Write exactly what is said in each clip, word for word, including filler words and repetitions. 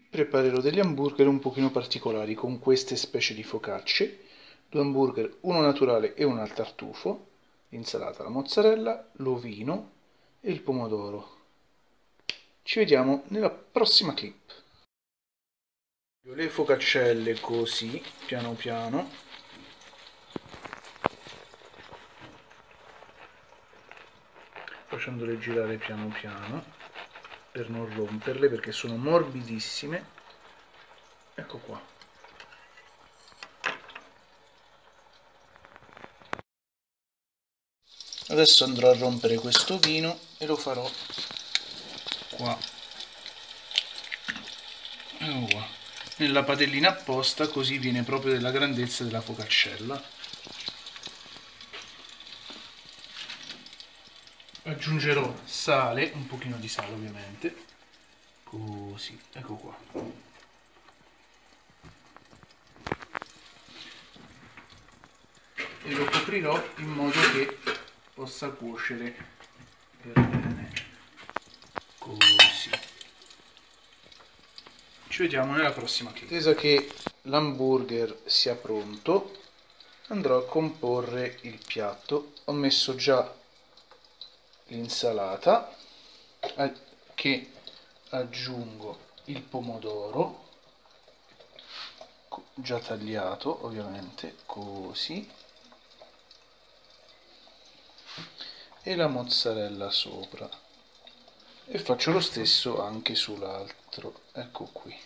preparerò degli hamburger un pochino particolari con queste specie di focacce, due hamburger, uno naturale e uno al tartufo, l'insalata, la mozzarella, l'ovino e il pomodoro. Ci vediamo nella prossima clip. Le focaccelle così, piano piano. Facendole girare piano piano per non romperle perché sono morbidissime. Ecco qua. Adesso andrò a rompere questo vino e lo farò qua, ecco qua, nella padellina apposta, così viene proprio della grandezza della focaccella. Aggiungerò sale, un pochino di sale ovviamente, così, ecco qua. E lo coprirò in modo che possa cuocere per bene, così. Ci vediamo nella prossima clip. Attesa che l'hamburger sia pronto, andrò a comporre il piatto. Ho messo già l'insalata, che aggiungo il pomodoro, già tagliato ovviamente, così, e la mozzarella sopra, e faccio lo stesso anche sull'altro, ecco qui,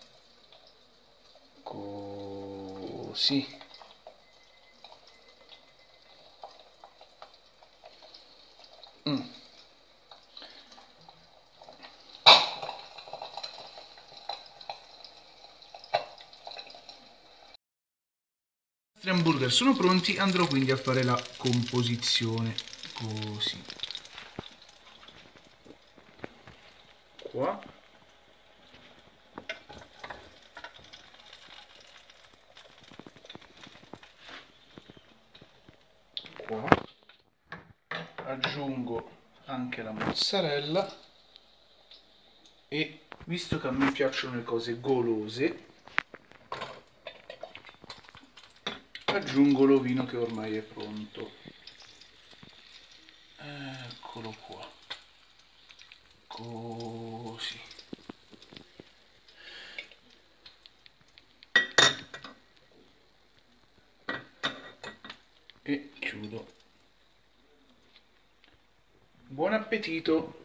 così. Mm. I nostri hamburger sono pronti, andrò quindi a fare la composizione, così. Qua. Qua. Aggiungo anche la mozzarella e, visto che a me piacciono le cose golose, aggiungo l'ovino che ormai è pronto. Eccolo qua, così. E chiudo. Buon appetito!